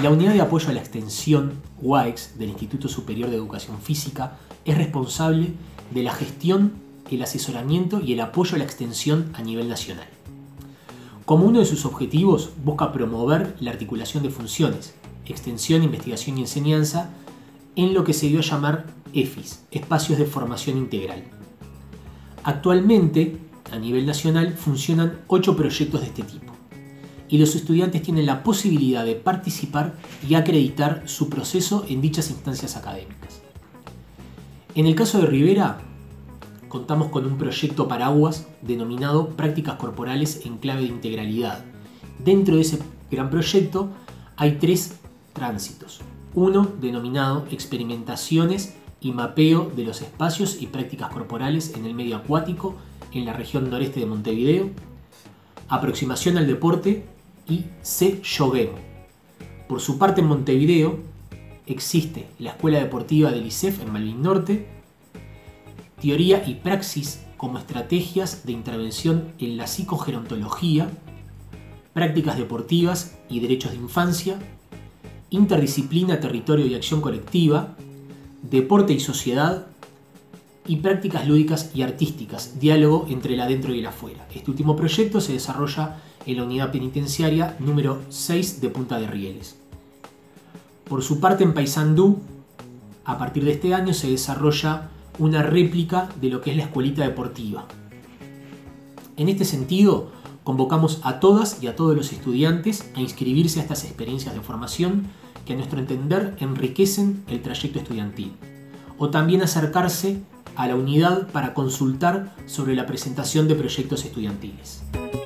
La Unidad de Apoyo a la Extensión, UAEX, del Instituto Superior de Educación Física, es responsable de la gestión, el asesoramiento y el apoyo a la extensión a nivel nacional. Como uno de sus objetivos, busca promover la articulación de funciones, extensión, investigación y enseñanza, en lo que se dio a llamar EFIS, Espacios de Formación Integral. Actualmente, a nivel nacional, funcionan 8 proyectos de este tipo, y los estudiantes tienen la posibilidad de participar y acreditar su proceso en dichas instancias académicas. En el caso de Rivera, contamos con un proyecto paraguas denominado Prácticas Corporales en Clave de Integralidad. Dentro de ese gran proyecto hay 3 tránsitos. Uno denominado Experimentaciones y Mapeo de los Espacios y Prácticas Corporales en el Medio Acuático en la región noreste de Montevideo, Aproximación al Deporte y C. Yoguemo. Por su parte, en Montevideo existe la Escuela Deportiva del ISEF en Malvin Norte, Teoría y Praxis como estrategias de intervención en la psicogerontología, prácticas deportivas y derechos de infancia, interdisciplina, territorio y acción colectiva, deporte y sociedad, y prácticas lúdicas y artísticas, diálogo entre el adentro y el afuera. Este último proyecto se desarrolla en la unidad penitenciaria número 6 de Punta de Rieles. Por su parte, en Paysandú, a partir de este año se desarrolla una réplica de lo que es la escuelita deportiva. En este sentido, convocamos a todas y a todos los estudiantes a inscribirse a estas experiencias de formación que a nuestro entender enriquecen el trayecto estudiantil, o también acercarse a la unidad para consultar sobre la presentación de proyectos estudiantiles.